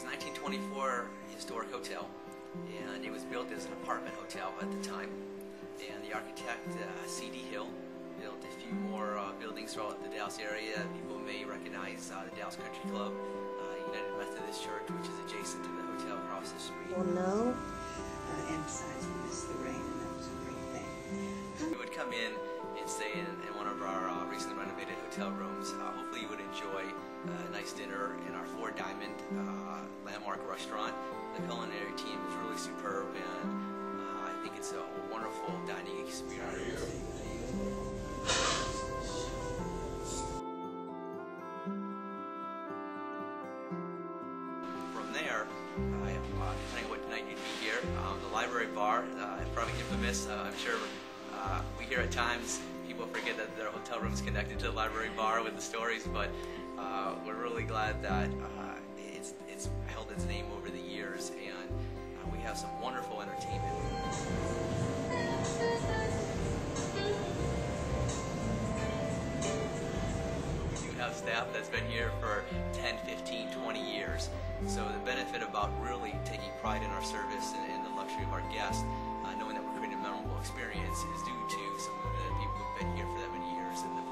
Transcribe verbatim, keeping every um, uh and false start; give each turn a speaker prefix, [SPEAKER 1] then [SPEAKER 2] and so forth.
[SPEAKER 1] It's a nineteen twenty-four historic hotel, and it was built as an apartment hotel at the time. And the architect, uh, C D Hill, built a few more uh, buildings throughout the Dallas area. People may recognize uh, the Dallas Country Club, uh, United Methodist Church, which is adjacent to the hotel across the street.
[SPEAKER 2] Well, no. Uh, and besides, we missed the rain, and that was a great thing.
[SPEAKER 1] We would come in and stay in, in one of our uh, recently renovated hotel rooms. Uh, hopefully you would enjoy uh, a nice dinner in our Four Diamond uh, landmark restaurant. The culinary team is really superb, and uh, I think it's a wonderful dining experience. From there, uh, depending on what night you'd be here, um, the library bar, uh, probably infamous. Uh, I'm sure uh, we hear at times people forget that their hotel room is connected to the library bar with the stories, but uh, we're really glad that uh, it's, it's held its name over the years, and uh, we have some wonderful entertainment. We do have staff that's been here for ten, fifteen, twenty years, so the benefit about really taking pride in our service and, and the luxury of our guests, uh, knowing that we're creating a memorable experience, is due to some of the people who've been here for that many years and the